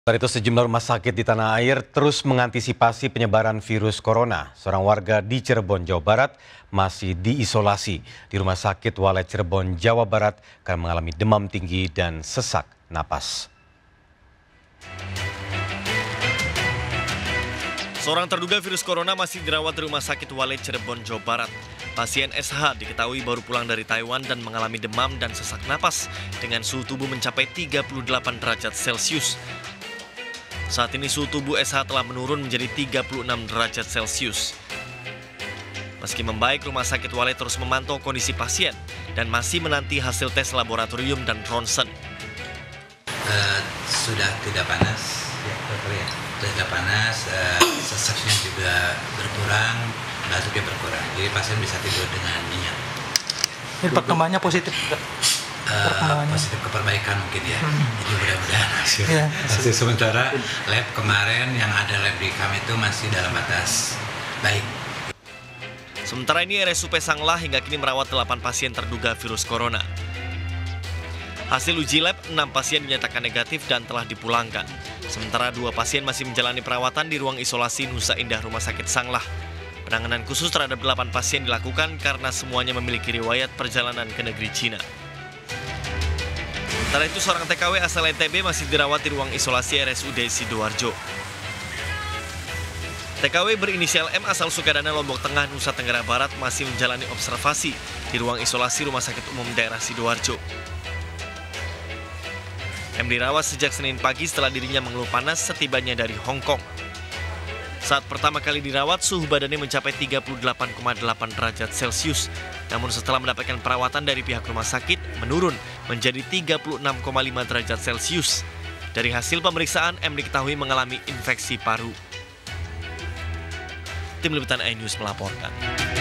Saat itu sejumlah rumah sakit di tanah air terus mengantisipasi penyebaran virus corona. Seorang warga di Cirebon, Jawa Barat masih diisolasi di Rumah Sakit Walet Cirebon, Jawa Barat karena mengalami demam tinggi dan sesak napas. Seorang terduga virus corona masih dirawat di Rumah Sakit Walet Cirebon, Jawa Barat. Pasien SH diketahui baru pulang dari Taiwan dan mengalami demam dan sesak napas dengan suhu tubuh mencapai 38 derajat Celcius. Saat ini suhu tubuh SH telah menurun menjadi 36 derajat Celcius. Meski membaik, Rumah Sakit Walet terus memantau kondisi pasien dan masih menanti hasil tes laboratorium dan ronsen. Sudah tidak panas, tidak panas, sesaknya juga berkurang, batuknya berkurang. Jadi pasien bisa tidur dengan nyenyak. Ini perkembangannya positif? Positif keperbaikan mungkin ya. Jadi mudah-mudahan hasil sementara lab kemarin yang ada lab di kami itu masih dalam batas baik. Sementara ini RSUP Sanglah hingga kini merawat 8 pasien terduga virus corona. Hasil uji lab, 6 pasien dinyatakan negatif dan telah dipulangkan. Sementara 2 pasien masih menjalani perawatan di ruang isolasi Nusa Indah Rumah Sakit Sanglah. Penanganan khusus terhadap 8 pasien dilakukan karena semuanya memiliki riwayat perjalanan ke negeri Cina. Sementara itu, seorang TKW asal NTB masih dirawat di ruang isolasi RSUD Sidoarjo. TKW berinisial M asal Sukadana, Lombok Tengah, Nusa Tenggara Barat masih menjalani observasi di ruang isolasi Rumah Sakit Umum Daerah Sidoarjo. M dirawat sejak Senin pagi setelah dirinya mengeluh panas setibanya dari Hong Kong. Saat pertama kali dirawat, suhu badannya mencapai 38,8 derajat Celcius. Namun setelah mendapatkan perawatan dari pihak rumah sakit, menurun menjadi 36,5 derajat Celcius. Dari hasil pemeriksaan, M diketahui mengalami infeksi paru. Tim Liputan iNews melaporkan.